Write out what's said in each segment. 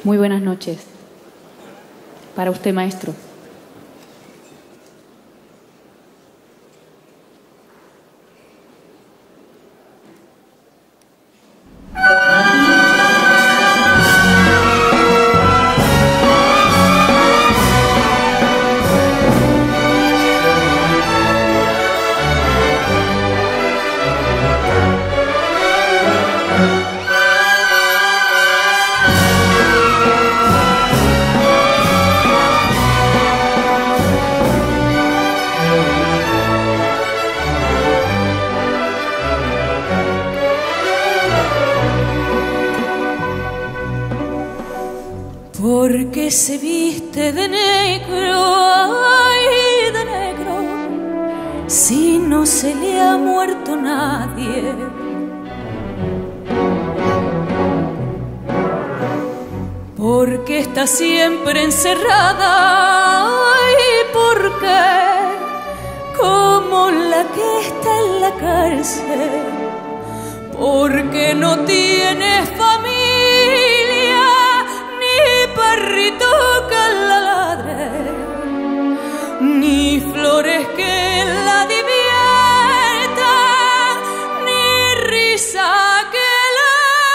Muy buenas noches. Para usted, maestro. Porque se viste de negro, ay, de negro, si no se le ha muerto nadie. Porque está siempre encerrada, ay, porque como la que está en la cárcel, porque no tiene familia, perrito que la ladre, ni flores que la diviertan, ni risa que la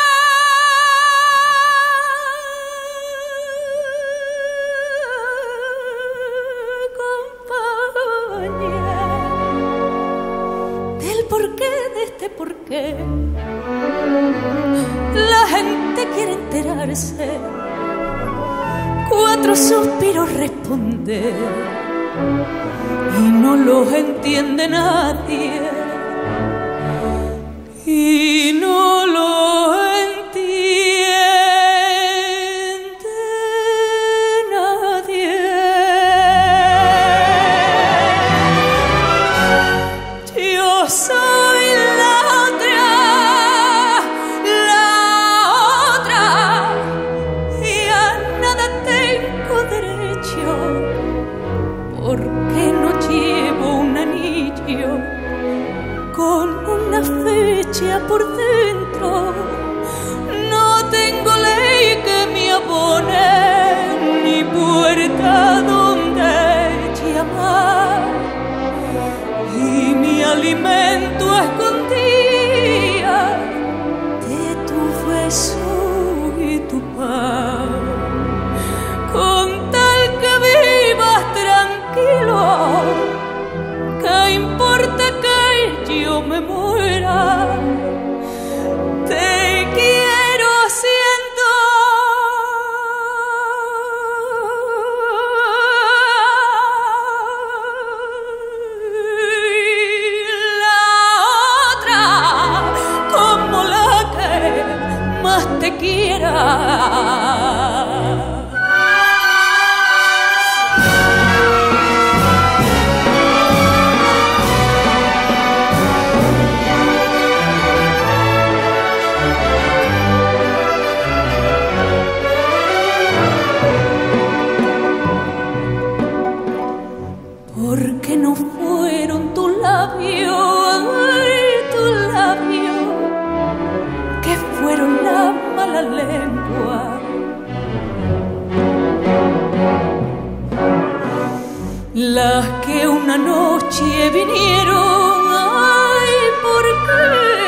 acompañe. Del porqué de este porqué la gente quiere enterarse. 4 suspiros responder y no los entiende nadie, y no los entiende nadie. Yo soy la otra, y a nada tengo derecho, porque no llevo un anillo con una fecha por dentro. No tengo ley que me abone, ni puerta donde llamar, y mi alimento escondía de tu beso y tu paz. Con tal que vivas tranquilo, ¿qué importa que yo me muera? Te quiero siendo la otra, como la que más te quiera. Porque no fueron tus labios, que fueron la mala lengua. Las que una noche vinieron, ay, porque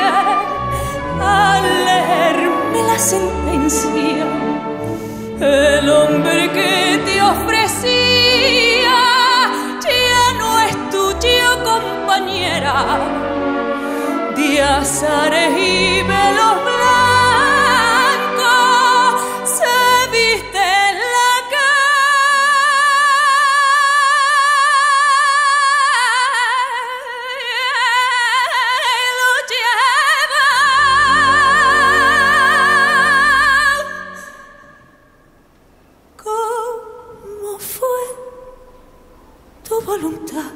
al leerme la sentencia, el hombre que te ofrecía ya no es tuya, compañera, de azares y velos blancos se viste en la calle, lo lleva. ¿Cómo fue tu voluntad?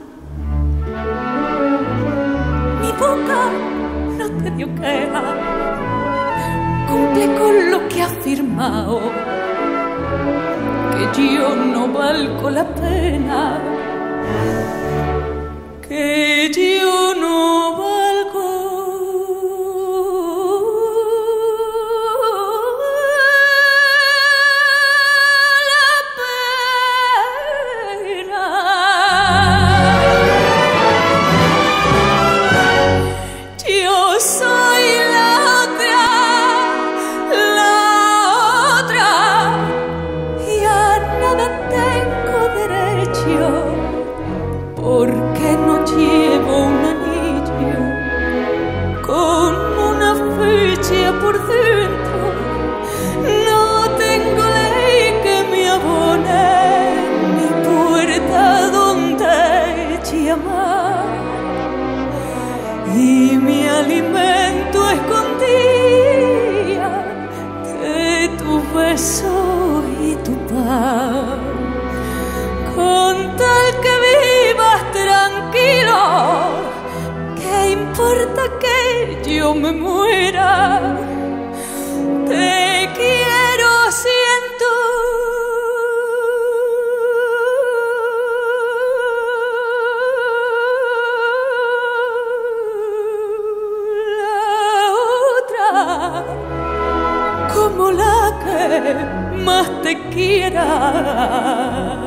Mi boca no te dio queja, cumple con lo que has firmado, que yo no valgo la pena, que yo no valgo porque no llevo un anillo con una fecha por dentro. No tengo ley que me abone mi puerta donde llamar, y mi alimento escondía de tu beso y tu paz. Con tal que vivas tranquilo, ¿qué importa que yo me muera? Te quiero, siento. La otra, como la que más te quiera.